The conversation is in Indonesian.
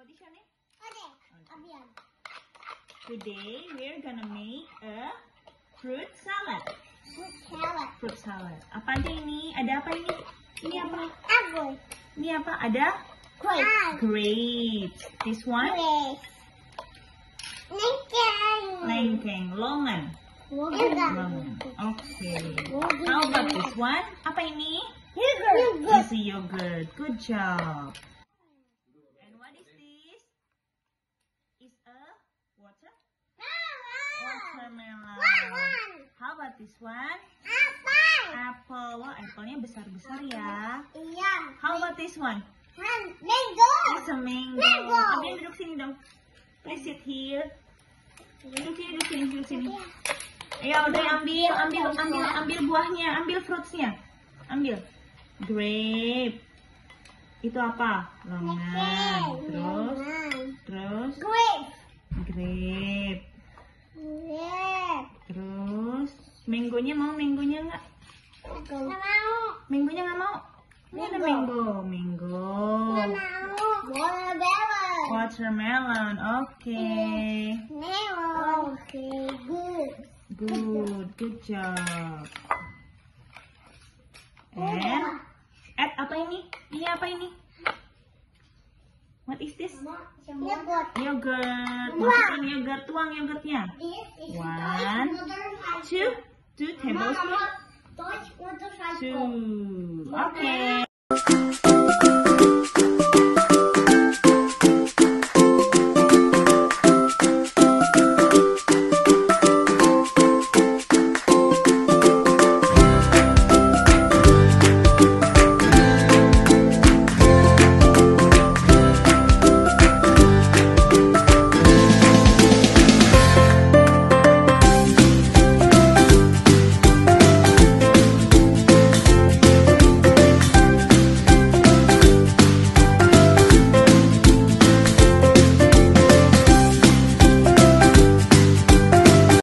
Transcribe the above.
What is your name? Abian. Today we're gonna make a fruit salad. Fruit salad. Apa aja ini? Ada apa ini? Ini apa? Apple. Ini apa? Ada? Grapes. This one? Lengkeng. Longan. Longan. Okay. How about this one? Apa ini? This is yogurt. Good job. And what is this? It's a watermelon. How about this one? Apple. Wah, apelnya besar-besar ya. Iya. How about this one? Mango. It's a mango. Mango. Ambil duduk sini dong. Please sit here. Duduk sini. Ayo, udah ambil buahnya, ambil fruitsnya. Ambil. Grape. Itu apa? Longan. Terus. Grape. Terus. Mangonya nggak? Mangonya nggak mau? Ini ada mango. Watermelon. Okay. Good job. And apa ini? Ini apa ini? What is this? Yogurt. Masukkan yogurt, tuang yogurtnya. 1, 2 tablespoon. 2. Okay.